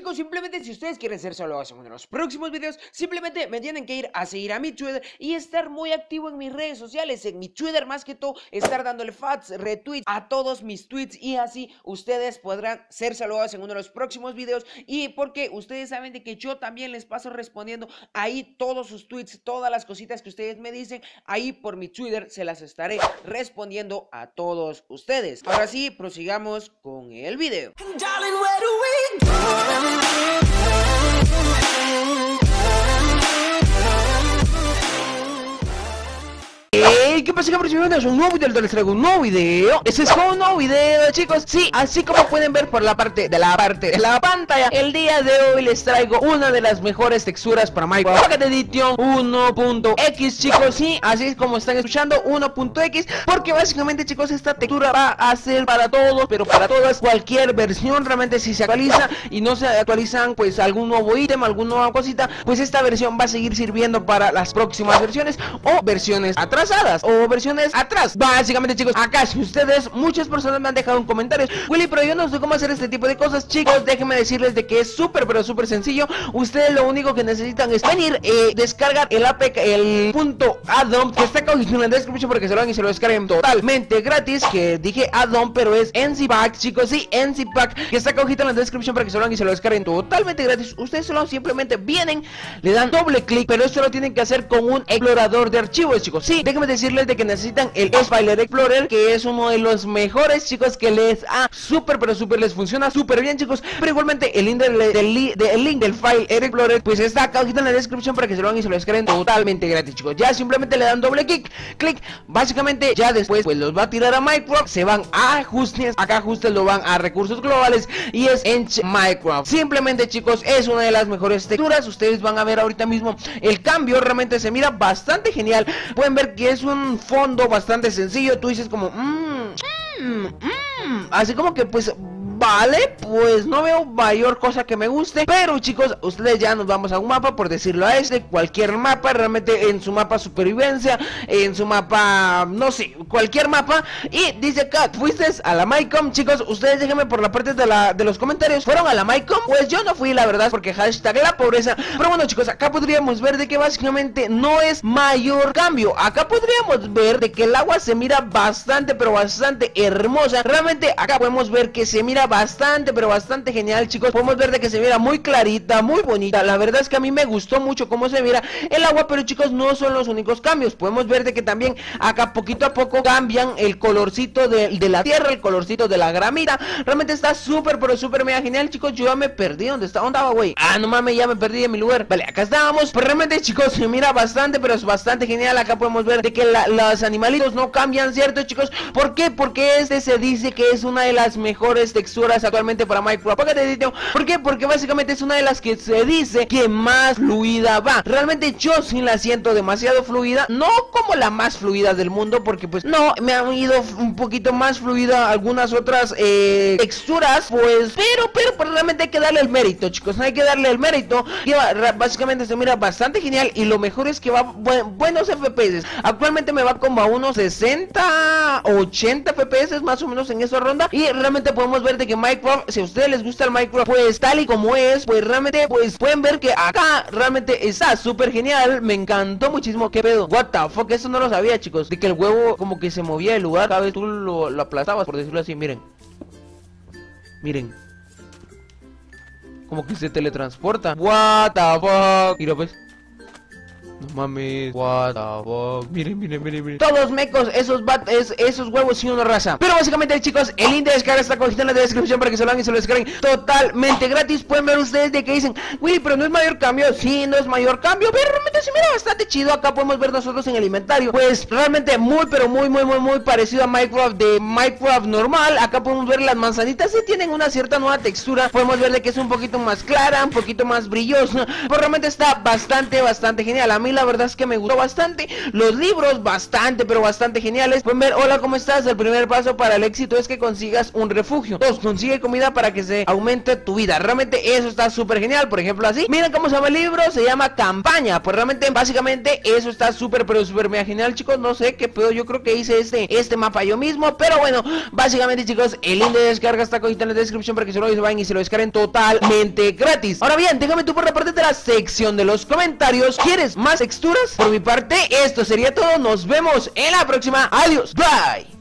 chicos, simplemente si ustedes quieren ser saludados en uno de los próximos videos, simplemente me tienen que ir a seguir a mi Twitter y estar muy activo en mis redes sociales. En mi Twitter más que todo, estar dándole fats, retweets a todos mis tweets, y así ustedes podrán ser saludados en uno de los próximos videos. Y porque ustedes saben de que yo también les paso respondiendo ahí todos sus tweets, todas las cositas que ustedes me dicen, ahí por mi Twitter se las estaré respondiendo a todos ustedes. Ahora sí, prosigamos con el video. Hey, ¿qué pasa, cabros? Bienvenidos a un nuevo video, les traigo un nuevo video. Este es un nuevo video, chicos. Sí, así como pueden ver por la parte de la pantalla, el día de hoy les traigo una de las mejores texturas para Minecraft Pocket Edition 1.x, chicos. Sí, así es como están escuchando, 1.x, porque básicamente, chicos, esta textura va a ser para todos, pero para todas, cualquier versión. Realmente si se actualiza y no se actualizan pues algún nuevo ítem, alguna nueva cosita, pues esta versión va a seguir sirviendo para las próximas versiones o versiones atrasadas o versiones atrás. Básicamente, chicos, acá si ustedes, muchas personas me han dejado en comentarios: Willy, pero yo no sé cómo hacer este tipo de cosas. Chicos, déjenme decirles de que es súper, pero súper sencillo. Ustedes lo único que necesitan es venir, descargar el APK, el .addon, que está acá en la descripción, porque se lo van y se lo descarguen totalmente gratis. Que dije addon, pero es NCPack, chicos. Sí, NCPack, que está acá en la descripción para que se lo van y se lo descarguen totalmente gratis. Ustedes solo simplemente vienen, le dan doble clic, pero esto lo tienen que hacer con un explorador de archivos, chicos. Sí, déjenme decirles de que necesitan el Spider Explorer, que es uno de los mejores, chicos, que les súper, pero súper les funciona súper bien, chicos. Pero igualmente el link del file Explorer pues está acá en la descripción para que se lo hagan y se lo descarguen totalmente gratis, chicos. Ya simplemente le dan doble clic, básicamente ya después pues los va a tirar a Minecraft, se van a ajustes, acá ajustes lo van a recursos globales y es en Minecraft. Simplemente, chicos, es una de las mejores texturas. Ustedes van a ver ahorita mismo el cambio, realmente se mira bastante genial. Pueden ver que es un fondo bastante sencillo. Tú dices como así como que pues vale, pues no veo mayor cosa que me guste. Pero, chicos, ustedes ya nos vamos a un mapa, por decirlo a cualquier mapa, realmente en su mapa supervivencia, en su mapa, no sé, cualquier mapa. Y dice acá, fuiste a la Mycom, chicos. Ustedes déjenme por la parte de los comentarios, ¿fueron a la Mycom? Pues yo no fui, la verdad, porque hashtag la pobreza. Pero bueno, chicos, acá podríamos ver de que básicamente no es mayor cambio. Acá podríamos ver de que el agua se mira bastante, pero bastante hermosa. Realmente acá podemos ver que se mira bastante, pero bastante genial, chicos. Podemos ver de que se mira muy clarita, muy bonita. La verdad es que a mí me gustó mucho cómo se mira el agua. Pero, chicos, no son los únicos cambios. Podemos ver de que también acá poquito a poco cambian el colorcito de la tierra, el colorcito de la gramita. Realmente está súper, pero súper mega genial, chicos. Yo ya me perdí. ¿Dónde estaba, güey? No mames, ya me perdí de mi lugar. Vale, acá estábamos. Pues realmente, chicos, se mira bastante, pero es bastante genial. Acá podemos ver de que los animalitos no cambian, ¿cierto, chicos? ¿Por qué? Porque este se dice que es una de las mejores texturas actualmente para Minecraft Pocket Edition. ¿Por qué? Porque básicamente es una de las que se dice que más fluida va. Realmente yo sí la siento demasiado fluida, no como la más fluida del mundo, porque pues no, me han ido un poquito más fluida algunas otras texturas, pues, pero realmente hay que darle el mérito, chicos, hay que darle el mérito. Y básicamente se mira bastante genial, y lo mejor es que va buenos FPS. Actualmente me va como a unos 60, 80 FPS más o menos en esa ronda. Y realmente podemos ver de que Minecraft, si a ustedes les gusta el Minecraft pues tal y como es, pues realmente pues pueden ver que acá realmente está súper genial. Me encantó muchísimo. ¿Qué pedo? What the fuck, eso no lo sabía, chicos, de que el huevo como que se movía del lugar cada vez tú lo aplastabas, por decirlo así. Miren, como que se teletransporta. What the fuck. Mira pues, no mames, what the fuck. Miren. Todos mecos, esos huevos y una raza. Pero básicamente, chicos, el link de descarga está cogido en la descripción para que se lo hagan y se lo descarguen totalmente gratis. Pueden ver ustedes de que dicen: Willy, pero no es mayor cambio. Sí, no es mayor cambio, pero realmente se mira bastante chido. Acá podemos ver nosotros en el inventario, pues realmente muy, pero muy parecido a Minecraft de Minecraft normal. Acá podemos ver las manzanitas, sí tienen una cierta nueva textura. Podemos ver de que es un poquito más clara, un poquito más brillosa, pero realmente está bastante genial. A mí la la verdad es que me gustó bastante. Los libros bastante, pero bastante geniales. Pueden ver, hola, ¿cómo estás? El primer paso para el éxito es que consigas un refugio. 2, consigue comida para que se aumente tu vida. Realmente eso está súper genial. Por ejemplo, así, miren cómo se llama el libro, se llama Campaña. Pues realmente, básicamente, eso está súper, pero súper mega genial, chicos. No sé qué pedo, yo creo que hice este mapa yo mismo, pero bueno, básicamente, chicos, el link de descarga está cojito en la descripción para que se lo vayan y se lo descarguen totalmente gratis. Ahora bien, déjame tú por la parte de la sección de los comentarios, ¿quieres más texturas? Por mi parte, esto sería todo. Nos vemos en la próxima. Adiós, bye.